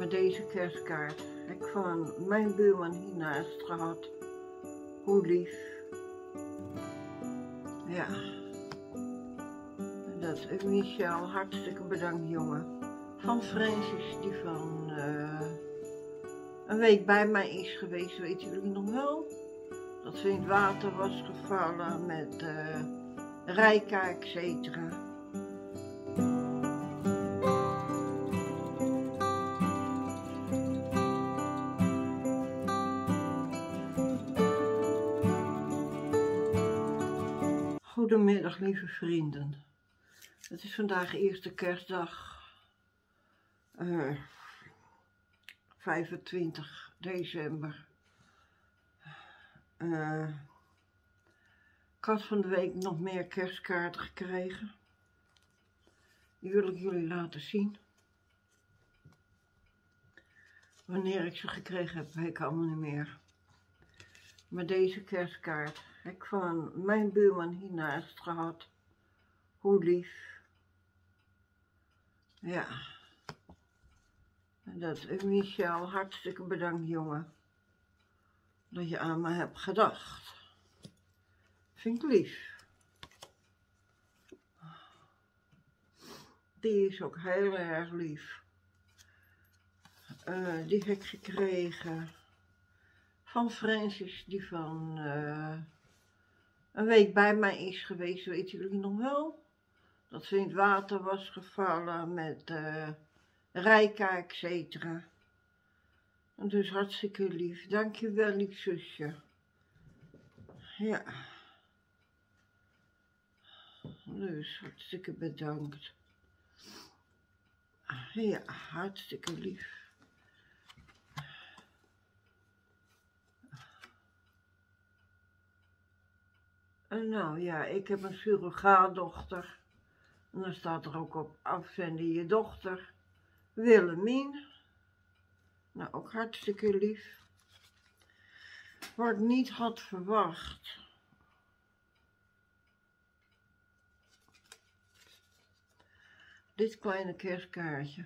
met deze kerstkaart. Ik heb van mijn buurman hiernaast gehad. Hoe lief. Ja. Dat is Michel, hartstikke bedankt jongen. Van Francis, die van een week bij mij is geweest, weten jullie nog wel? Dat ze in het water was gevallen met Rijka, etc. Goedemiddag lieve vrienden. Het is vandaag eerste kerstdag, 25 december. Ik had van de week nog meer kerstkaarten gekregen. Die wil ik jullie laten zien. Wanneer ik ze gekregen heb, weet ik allemaal niet meer. Maar deze kerstkaart heb ik van mijn buurman hiernaast gehad. Hoe lief. Ja. En dat is Michel, hartstikke bedankt jongen. Dat je aan me hebt gedacht. Vind ik lief. Die is ook heel erg lief. Die heb ik gekregen van Francis, die van een week bij mij is geweest, weten jullie nog wel? Dat ze in het water was gevallen met Rijka, etc. En dus hartstikke lief. Dankjewel, lief zusje. Ja. Dus hartstikke bedankt. Ja, hartstikke lief. En nou ja, ik heb een surrogaatdochter. En dan staat er ook op afzenden je dochter. Willemien. Nou, ook hartstikke lief. Wat ik niet had verwacht. Dit kleine kerstkaartje.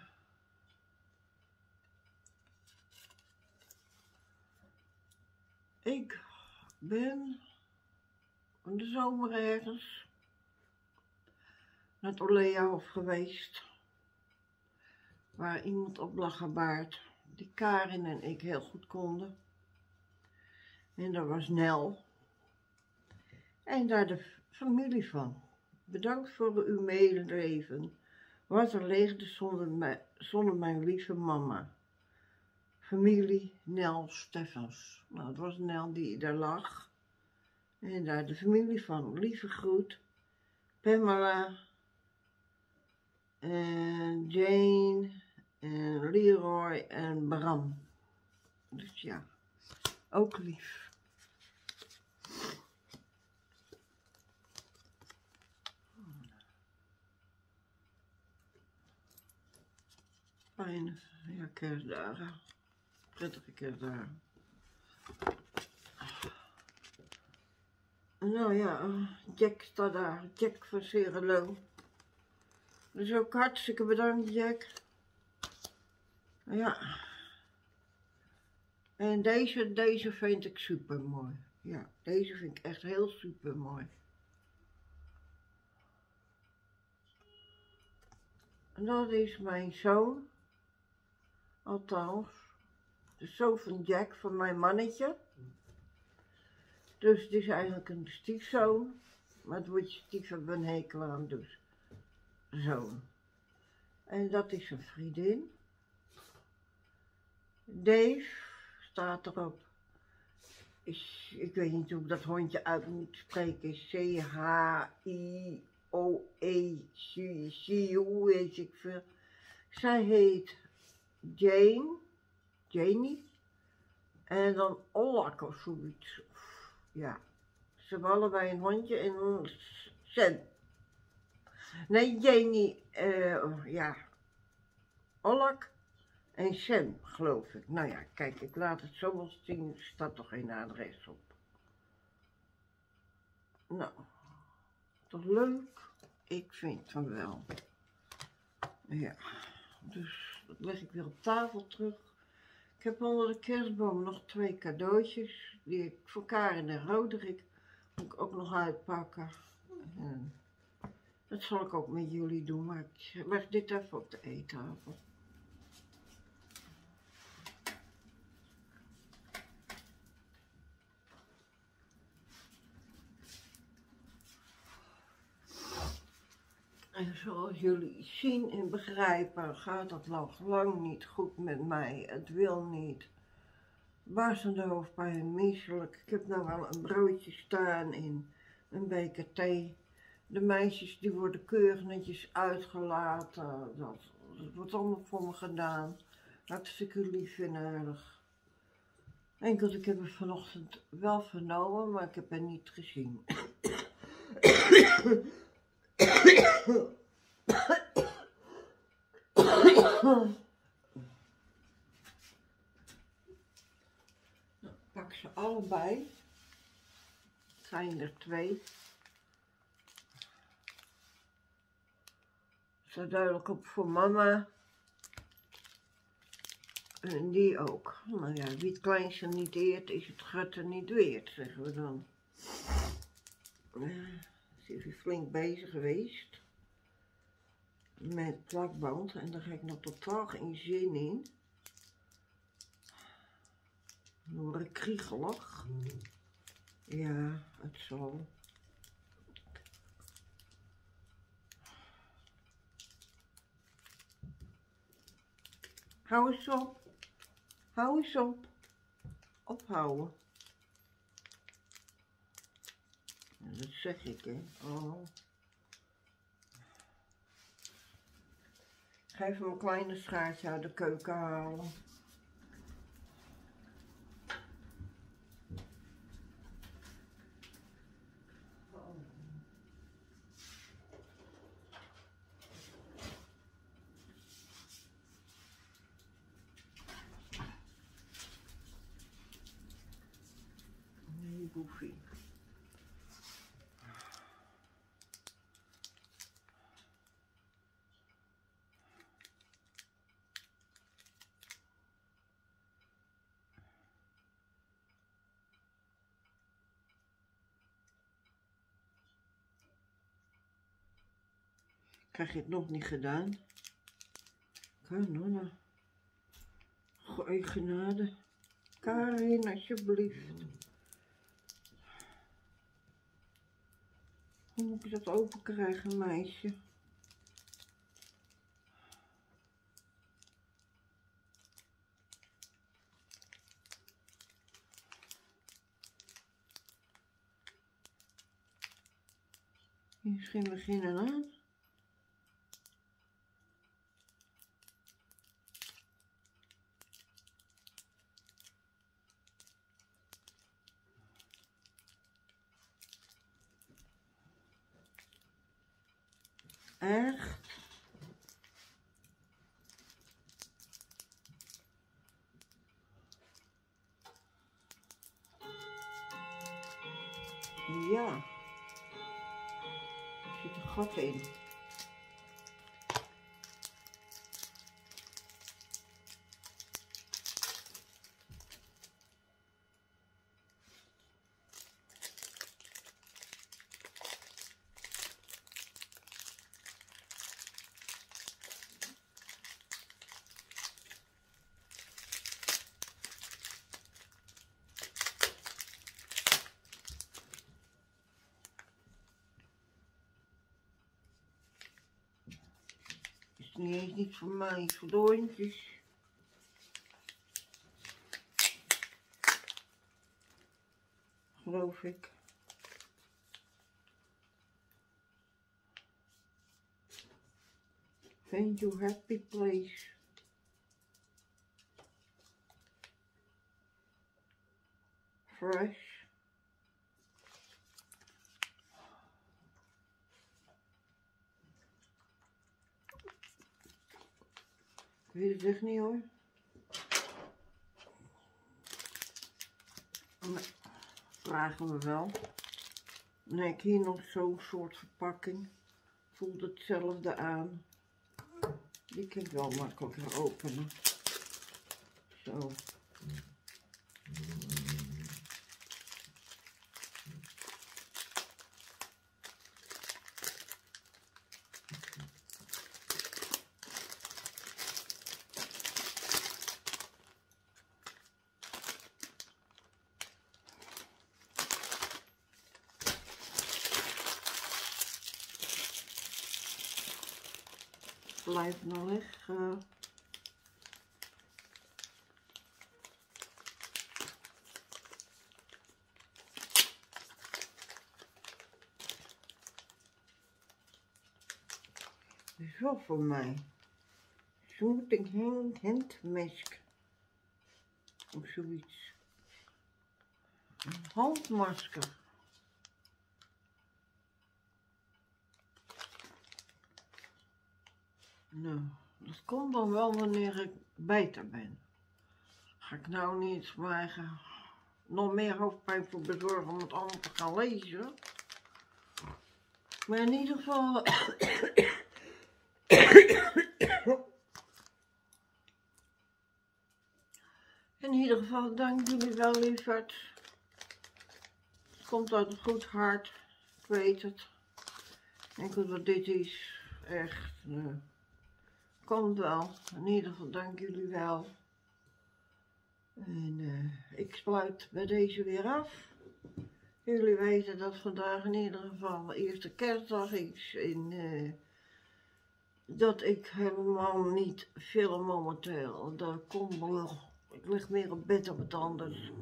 Ik ben in de zomer ergens naar het Oleahof geweest. Waar iemand op lag gebaard. Die Karin en ik heel goed konden. En dat was Nel. En daar de familie van. Bedankt voor uw medeleven. Wat er leegde zonder mijn lieve mama. Familie Nel Steffens. Nou, het was Nel die daar lag. En daar de familie van. Lieve groet. Pamela. En Jane. En Leroy en Bram. Dus ja, ook lief. Fijne kerstdagen. Prettige kerstdagen. Nou ja, Jack staat daar. Jack van Serelo. Dus ook hartstikke bedankt, Jack. Ja. En deze vind ik super mooi. Ja, deze vind ik echt heel super mooi. En dat is mijn zoon. Althans, de zoon van Jack, van mijn mannetje. Dus het is eigenlijk een stiefzoon. Maar het wordt stief hebben een hekel aan, dus zoon. En dat is een vriendin. Dave staat erop. Ik weet niet hoe ik dat hondje uit moet spreken. C-H-I-O-E. Hoe weet ik veel. Zij heet Janie. En dan Ollak of zoiets. Ja. Ze hebben allebei een hondje en een Sam. Nee, Janie. Ja. Ollak. En Sam, geloof ik. Nou ja, kijk, ik laat het zo wel zien. Er staat toch geen adres op. Nou, toch leuk? Ik vind van wel. Ja, dus Dat leg ik weer op tafel terug. Ik heb onder de kerstboom nog 2 cadeautjes. Die ik voor Karin en Roderick moet ik ook nog uitpakken. En dat zal ik ook met jullie doen, maar ik leg dit even op de eettafel. En zoals jullie zien en begrijpen gaat het nog lang niet goed met mij. Het wil niet. Barstende hoofdpijn, misselijk. Ik heb nou wel een broodje staan in een beker thee. De meisjes die worden keurig netjes uitgelaten. Dat wordt allemaal voor me gedaan. Hartstikke lief en aardig. Enkel, ik heb het vanochtend wel vernomen, maar ik heb het niet gezien. Nou, pak ze allebei. Het zijn er 2. Staat duidelijk op voor mama. En die ook. Nou ja, wie het kleinste niet eert, is het grote niet weert, zeggen we dan. Is even flink bezig geweest. Met plakband. En daar ga ik nog totaal geen zin in. Dan word ik kriegelig. Ja, het zal. Hou eens op. Hou eens op. Ophouden. Ja, dat zeg ik, hè. Oh. Ik ga even mijn kleine schaartje uit de keuken halen. Nee, boefie. Krijg je het nog niet gedaan? Kanonna. Goeie genade. Karin, alsjeblieft. Hoe moet ik dat open krijgen, meisje? Misschien beginnen aan. Echt? Ja. Er zit een gat in. Is niet eens niet voor mij, voor de hondjes. Geloof ik. Find your happy place. Fresh. Ik weet het echt niet hoor. Maar vragen we wel. Nee, ik hier nog zo'n soort verpakking. Voelt hetzelfde aan. Die kan ik wel makkelijker openen. Zo. Blijft nog liggen. Zo voor mij. Smoothing handmask. Of zoiets. Een handmasker. Nou, dat komt dan wel wanneer ik beter ben. Ga ik nou niet maar nog meer hoofdpijn voor bezorgen om het allemaal te gaan lezen. Maar in ieder geval... In ieder geval, dank jullie wel, lieverd. Het komt uit een goed hart. Ik weet het. Ik weet wat dit is. Echt. Komt wel. In ieder geval, dank jullie wel. En ik sluit bij deze weer af. Jullie weten dat vandaag in ieder geval de eerste kerstdag is. En dat ik helemaal niet film momenteel. Dat komt wel. Ik lig meer op bed of wat anders.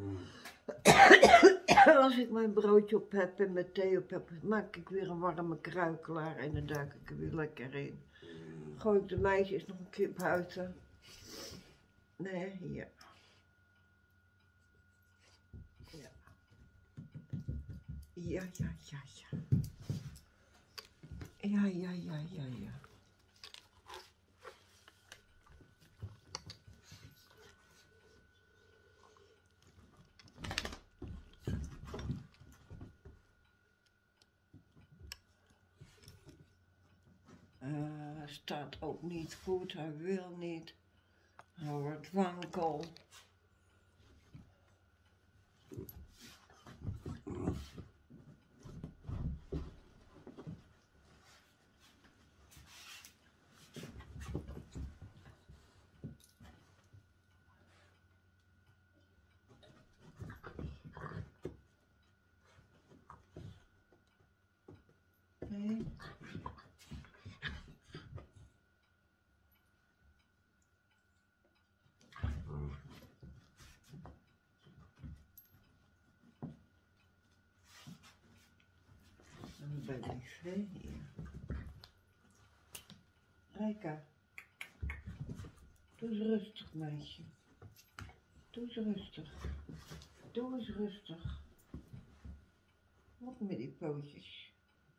Als ik mijn broodje op heb en mijn thee op heb, maak ik weer een warme krui klaar en dan duik ik er weer lekker in. Gooi ik de meisjes nog een keer buiten. Nee, hier. Ja. Ja, ja, ja, ja. Ja, ja, ja, ja, ja. Staat ook niet goed, hij wil niet. Hij wordt wankel. Nee. Bij die hier. Rijka. Doe eens rustig, meisje. Doe eens rustig. Doe eens rustig. Wat met die pootjes.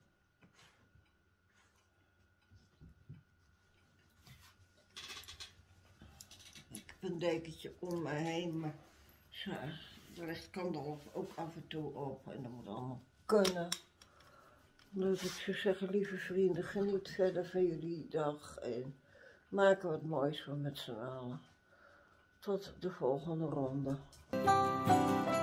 Ik heb een dekentje om me heen, maar de licht kan er ook af en toe op en dat moet allemaal kunnen. Dus ik zou zeggen, lieve vrienden, geniet verder van jullie dag en maak er wat moois van met z'n allen. Tot de volgende ronde.